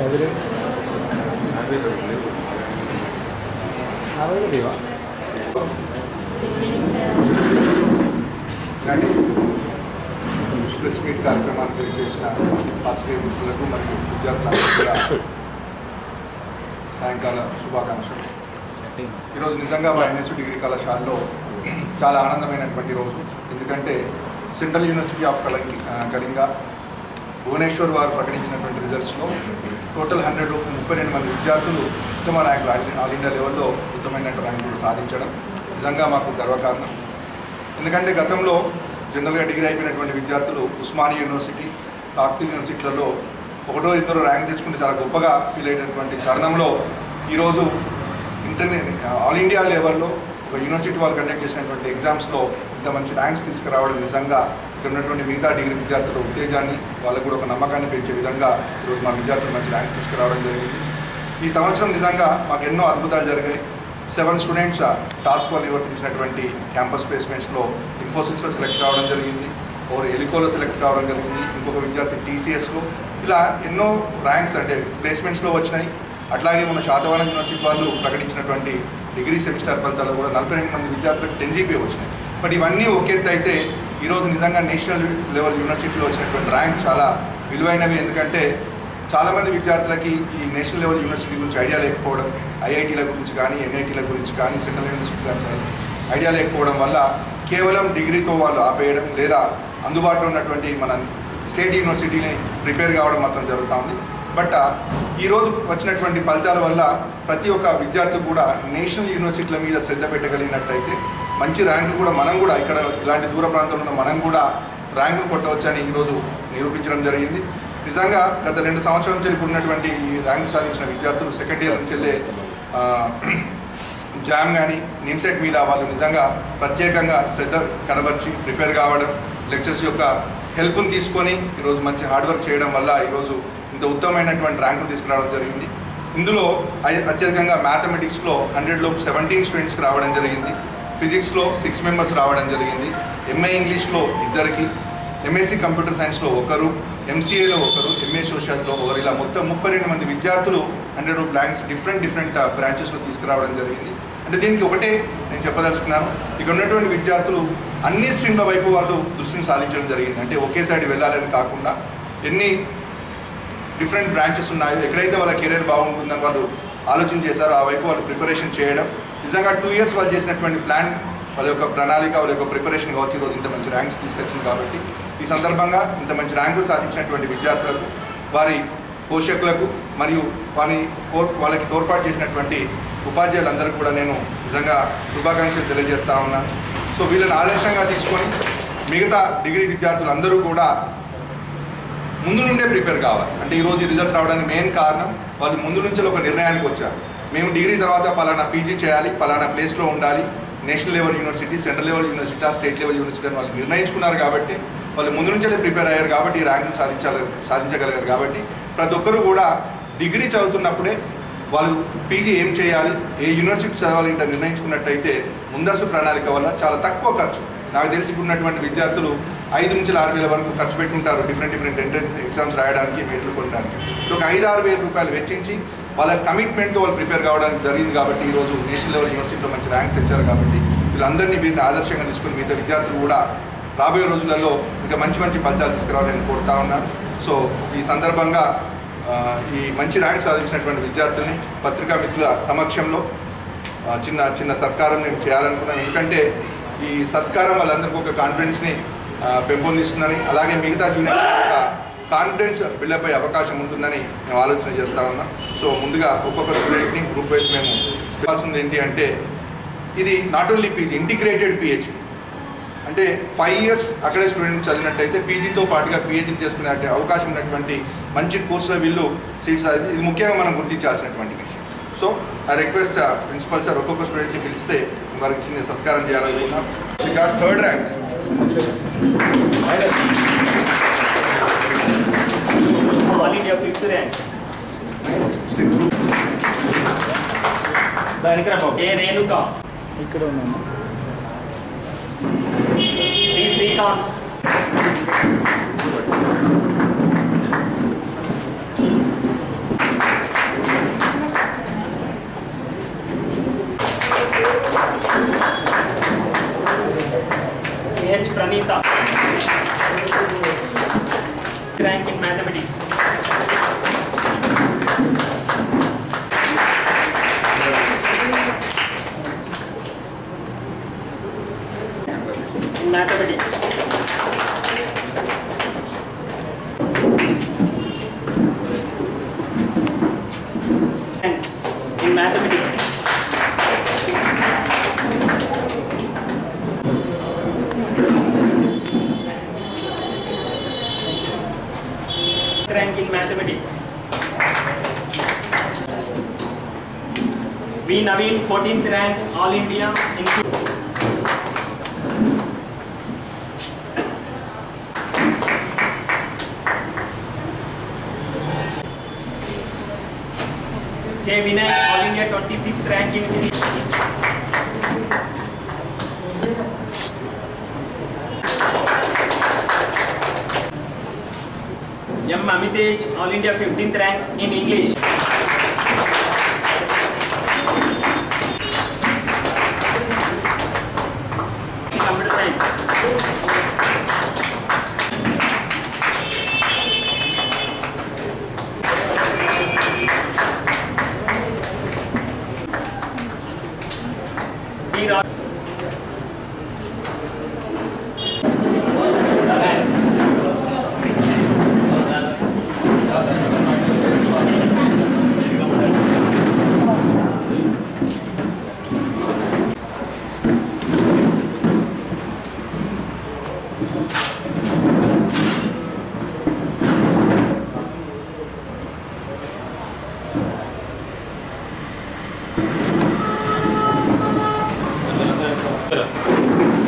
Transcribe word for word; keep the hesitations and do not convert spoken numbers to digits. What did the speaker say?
Press meet కార్యక్రమానికి చేసిన పాత్రికేయ మిత్రులకు మరియు విద్యార్థులకు కూడా సాయంకాల శుభాకాంక్షలు. ఈరోజు నిజంగా మా ఎన్ఎస్యు డిగ్రీ కళాశాలలో చాలా ఆనందమైనటువంటి రోజు. ఎందుకంటే సెంట్రల్ యూనివర్సిటీ ఆఫ్ కలంగి కళింగ భువనేశ్వర్ వారు ప్రకటించినటువంటి రిజల్ట్స్లో టోటల్ హండ్రెడ్ ముప్పై రెండు మంది విద్యార్థులు ఉత్తమ ర్యాంకులు ఆల్ ఇండియా లెవెల్లో ఉత్తమమైన ర్యాంకులు సాధించడం నిజంగా మాకు గర్వకారణం. ఎందుకంటే గతంలో జనరల్గా డిగ్రీ అయిపోయినటువంటి విద్యార్థులు ఉస్మానియా యూనివర్సిటీ, కాకతీయ యూనివర్సిటీలలో ఒకటో ఇద్దరు ర్యాంక్ తెచ్చుకుంటే చాలా గొప్పగా ఫీల్ అయ్యేటటువంటి తరుణంలో ఈరోజు ఇంటర్నే ఆల్ ఇండియా లెవెల్లో ఒక యూనివర్సిటీ వాళ్ళు కండక్ట్ చేసినటువంటి ఎగ్జామ్స్లో ఇంత మంచి ర్యాంక్స్ తీసుకురావడం నిజంగా ఇక్కడ ఉన్నటువంటి మిగతా డిగ్రీ విద్యార్థుల ఉత్తేజాన్ని, వాళ్ళకు కూడా ఒక నమ్మకాన్ని పెంచే విధంగా ఈరోజు మా విద్యార్థులు మంచి ర్యాంక్స్ తీసుకురావడం జరిగింది. ఈ సంవత్సరం నిజంగా మాకు ఎన్నో అద్భుతాలు జరిగాయి. సెవెన్ స్టూడెంట్స్ టాస్క్ వాళ్ళు నిర్వర్తించినటువంటి క్యాంపస్ ప్లేస్మెంట్స్లో ఇన్ఫోసిస్లో సెలెక్ట్ కావడం జరిగింది, ఓర్ ఎలికోలో సెలెక్ట్ కావడం జరిగింది, ఇంకొక విద్యార్థి టీసీఎస్లో, ఇలా ఎన్నో ర్యాంక్స్ అంటే ప్లేస్మెంట్స్లో వచ్చినాయి. అట్లాగే మన శాతవాహన యూనివర్సిటీ వాళ్ళు ప్రకటించినటువంటి డిగ్రీ సెమిస్టర్ ఫలితాలు కూడా నలభై రెండు మంది విద్యార్థులకు టెన్ జీపీ వచ్చినాయి. బట్ ఇవన్నీ ఒకెత్తి అయితే ఈరోజు నిజంగా నేషనల్ లెవెల్ యూనివర్సిటీలో వచ్చినటువంటి ర్యాంక్స్ చాలా విలువైనవి. ఎందుకంటే చాలామంది విద్యార్థులకి ఈ నేషనల్ లెవెల్ యూనివర్సిటీ గురించి ఐడియా లేకపోవడం, ఐఐటీల గురించి కానీ ఎన్ఐటీల గురించి కానీ సెంట్రల్ యూనివర్సిటీ కానీ ఐడియా లేకపోవడం వల్ల కేవలం డిగ్రీతో వాళ్ళు ఆపేయడం లేదా అందుబాటులో ఉన్నటువంటి మన స్టేట్ యూనివర్సిటీని ప్రిపేర్ కావడం మాత్రం జరుగుతుంది. బట్ ఈరోజు వచ్చినటువంటి ఫలితాల వల్ల ప్రతి ఒక్క విద్యార్థి కూడా నేషనల్ యూనివర్సిటీల మీద శ్రద్ధ పెట్టగలిగినట్టయితే మంచి ర్యాంకులు కూడా మనం కూడా ఇక్కడ ఇలాంటి దూర ప్రాంతంలో ఉన్న మనం కూడా ర్యాంకులు కొట్టవచ్చని ఈరోజు నిరూపించడం జరిగింది. నిజంగా గత రెండు సంవత్సరాల నుంచి ఇప్పుడు ఉన్నటువంటి ఈ ర్యాంకు సాధించిన విద్యార్థులు సెకండ్ ఇయర్ నుంచి వెళ్ళే జామ్ కానీ నిమ్సెట్ మీద వాళ్ళు నిజంగా ప్రత్యేకంగా శ్రద్ధ కనబర్చి ప్రిపేర్ కావడం, లెక్చర్స్ యొక్క హెల్ప్ని తీసుకొని ఈరోజు మంచి హార్డ్ వర్క్ చేయడం వల్ల ఈరోజు ఇంత ఉత్తమమైనటువంటి ర్యాంకులు తీసుకురావడం జరిగింది. ఇందులో అత్యధికంగా మ్యాథమెటిక్స్లో హండ్రెడ్లోపు సెవెంటీన్ స్టూడెంట్స్కి రావడం జరిగింది, ఫిజిక్స్లో సిక్స్ మెంబర్స్ రావడం జరిగింది, ఎంఏ ఇంగ్లీష్లో ఇద్దరికి, ఎంఎస్సీ కంప్యూటర్ సైన్స్లో ఒకరు, ఎంసీఏలో ఒకరు, ఎంఏ సోషల్స్లో ఒకరు, ఇలా మొత్తం ముప్పై రెండు మంది విద్యార్థులు hundred of ranks different different బ్రాంచెస్లో తీసుకురావడం జరిగింది. అంటే దీనికి ఒకటే నేను చెప్పదలుచుకున్నాను, ఇక్కడ ఉన్నటువంటి విద్యార్థులు అన్ని స్ట్రీమ్ల వైపు వాళ్ళు దృష్టిని సాధించడం జరిగింది. అంటే ఒకే సైడ్ వెళ్ళాలని కాకుండా ఎన్ని డిఫరెంట్ బ్రాంచెస్ ఉన్నాయో, ఎక్కడైతే వాళ్ళ కెరీర్ బాగుంటుందని వాళ్ళు ఆలోచన చేశారో ఆ వైపు వాళ్ళు ప్రిపరేషన్ చేయడం. నిజంగా టూ ఇయర్స్ వాళ్ళు చేసినటువంటి ప్లాన్, వాళ్ళ యొక్క ప్రణాళిక, వాళ్ళ యొక్క ప్రిపరేషన్ కావచ్చు ఈరోజు ఇంత మంచి ర్యాంక్స్ తీసుకొచ్చింది. కాబట్టి ఈ సందర్భంగా ఇంత మంచి ర్యాంకులు సాధించినటువంటి విద్యార్థులకు, వారి పోషకులకు మరియు వారి వాళ్ళకి తోడ్పాటు చేసినటువంటి ఉపాధ్యాయులందరికీ కూడా నేను నిజంగా శుభాకాంక్షలు తెలియజేస్తా ఉన్నాను. సో వీళ్ళని ఆదర్శంగా తీసుకొని మిగతా డిగ్రీ విద్యార్థులందరూ కూడా ముందు నుండే ప్రిపేర్ కావాలి. అంటే ఈరోజు రిజల్ట్ రావడానికి మెయిన్ కారణం వాళ్ళు ముందు నుంచి ఒక నిర్ణయానికి వచ్చారు. మేము డిగ్రీ తర్వాత పలానా పీజీ చేయాలి, పలానా ప్లేస్లో ఉండాలి, national level university, central level university, state level university అని వాళ్ళు నిర్ణయించుకున్నారు. కాబట్టి వాళ్ళు ముందు నుంచే ప్రిపేర్ అయ్యారు కాబట్టి ఈ ర్యాంకులు సాధించాలి సాధించగలిగారు. కాబట్టి ప్రతి ఒక్కరూ కూడా డిగ్రీ చదువుతున్నప్పుడే వాళ్ళు పీజీ ఏం చేయాలి, ఏ యూనివర్సిటీ చదవాలి ఇంత నిర్ణయించుకున్నట్టయితే ముందస్తు ప్రణాళిక వల్ల చాలా తక్కువ ఖర్చు, నాకు తెలిసి ఉన్నటువంటి విద్యార్థులు ఐదు నుంచి ఆరు వేల వరకు ఖర్చు పెట్టుకుంటారు డిఫరెంట్ డిఫరెంట్ ఎంట్రన్స్ ఎగ్జామ్స్ రాయడానికి, మెడికల్ కొనడానికి. ఒక ఐదు ఆరు వేల రూపాయలు వెచ్చించి వాళ్ళ కమిట్మెంట్తో వాళ్ళు ప్రిపేర్ కావడానికి జరిగింది. కాబట్టి ఈరోజు నేషనల్ లెవెల్ యూనివర్సిటీలో మంచి ర్యాంక్ తెచ్చారు. కాబట్టి వీళ్ళందరినీ వీరిని ఆదర్శంగా తీసుకుని మిగతా విద్యార్థులు కూడా రాబోయే రోజులలో ఇంకా మంచి మంచి ఫలితాలు తీసుకురావాలని కోరుతా ఉన్నాను. సో ఈ సందర్భంగా ఈ మంచి ర్యాంక్ సాధించినటువంటి విద్యార్థుల్ని పత్రికా మిత్రుల సమక్షంలో చిన్న చిన్న సత్కారం నేను చేయాలనుకున్నాను. ఎందుకంటే ఈ సత్కారం వాళ్ళందరికీ ఒక కాన్ఫిడెన్స్ని పెంపొందిస్తుందని, అలాగే మిగతా జూనియర్ ఒక కాన్ఫిడెన్స్ బిల్డప్ అయ్యే అవకాశం ఉంటుందని మేము ఆలోచన చేస్తా ఉన్నాం. సో ముందుగా ఒక్కొక్క స్టూడెంట్ని గ్రూప్ వైజ్ మేము ఇవ్వాల్సింది ఏంటి అంటే, ఇది not only PG, integrated PhD. అంటే ఫైవ్ ఇయర్స్ అక్కడే స్టూడెంట్ చదివినట్టయితే పీజీతో పాటుగా పిహెచ్డి చేసుకునే అవకాశం ఉన్నటువంటి మంచి కోర్సులో వీళ్ళు సీట్స్, ఇది ముఖ్యంగా మనం గుర్తించాల్సినటువంటి విషయం. So I request principal sir ఒక్కొక్క స్టూడెంట్ని పిలిస్తే వారికి చిన్న సత్కారం చేయాలనుకున్నాం. We got third rank. All India fifth rank. A Renuka ఇక్కడ ఉన్నాను. D Srikanth. B. Naveen, fourteenth rank, All India. In K. Vinay, All India, twenty-sixth rank in physics. M. Amitej, All India, fifteenth rank in English. Computer science. D. Ra- Good.